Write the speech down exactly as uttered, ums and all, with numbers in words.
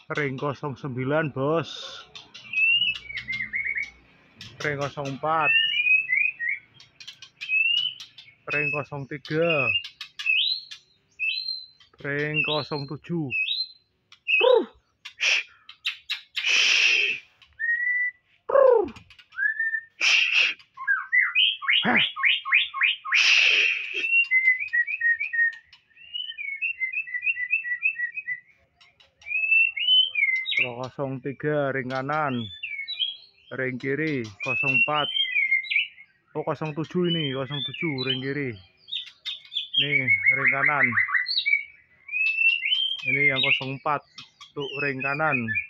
ring nol sembilan bos, ring nol empat, ring nol tiga, ring nol tujuh. nol tiga ring kanan, ring kiri nol empat, oh nol tujuh ini nol tujuh ring kiri, nih ring kanan, ini yang nol empat tuh ring kanan.